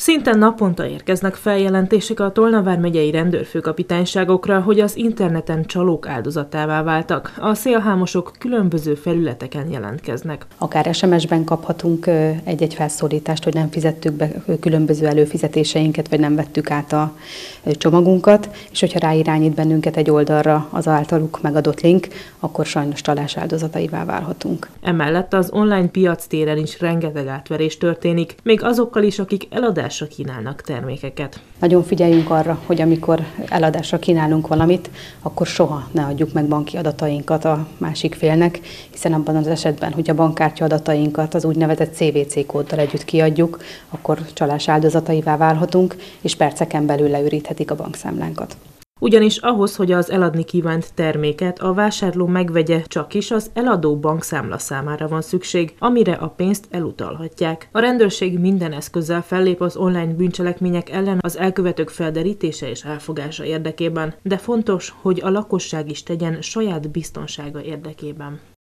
Szinte naponta érkeznek feljelentések a Tolna vármegyei rendőrfőkapitányságokra, hogy az interneten csalók áldozatává váltak. A szélhámosok különböző felületeken jelentkeznek. Akár SMS-ben kaphatunk egy-egy felszólítást, hogy nem fizettük be különböző előfizetéseinket, vagy nem vettük át a csomagunkat, és hogyha ráirányít bennünket egy oldalra az általuk megadott link, akkor sajnos csalás áldozataivá válhatunk. Emellett az online piactéren is rengeteg átverés történik, még azokkal is, akik eladásra kínálnak termékeket. Nagyon figyeljünk arra, hogy amikor eladásra kínálunk valamit, akkor soha ne adjuk meg banki adatainkat a másik félnek, hiszen abban az esetben, hogy a bankkártya adatainkat az úgynevezett CVC kóddal együtt kiadjuk, akkor csalás áldozataivá válhatunk, és perceken belül leüríthetik a bankszámlánkat. Ugyanis ahhoz, hogy az eladni kívánt terméket a vásárló megvegye, csak is az eladó bankszámla számára van szükség, amire a pénzt elutalhatják. A rendőrség minden eszközzel fellép az online bűncselekmények ellen az elkövetők felderítése és elfogása érdekében, de fontos, hogy a lakosság is tegyen saját biztonsága érdekében.